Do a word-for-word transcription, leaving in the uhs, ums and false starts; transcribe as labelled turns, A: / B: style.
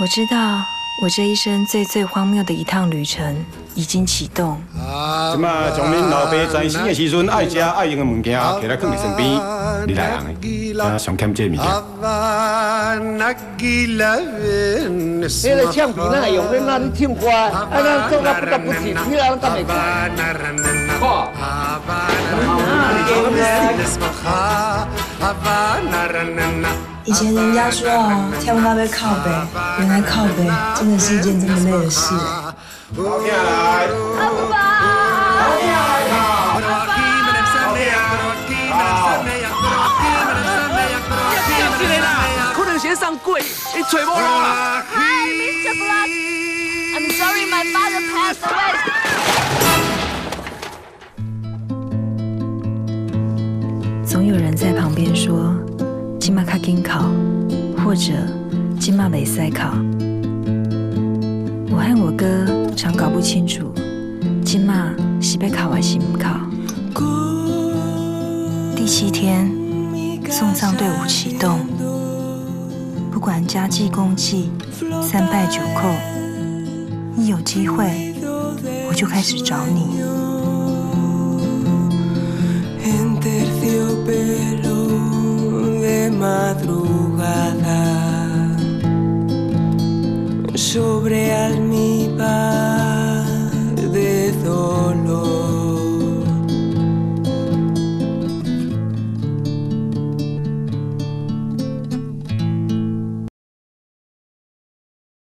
A: 我知道，我这一生最最荒谬的一趟旅程已经启动。
B: 即马从恁老爸在生的时阵爱食爱用的物件，摕来放伫身边，你来人的，啊，上欠这物件。
C: 你来唱片那用恁那你唱歌，啊，咱做到不得不起，你让咱干袂干？看。
D: 以前人家说啊，跳舞要靠背，原来靠背真的是一件这么累的事。
B: 好起来！
E: 阿爸，
B: 好起来啦！
C: 叫起来啦！可能先上柜，你找无路啦。
E: Hi, Mister Black. I'm sorry, my father passed away.
A: 总有人在旁边说。今嘛较紧考，或者今嘛袂使考。我和我哥常搞不清楚，今嘛是要考还是唔考。第七天，送葬队伍启动，不管家祭公祭、三拜九叩，一有机会我就开始找你。
F: Madrugada sobre almíbar de dolor.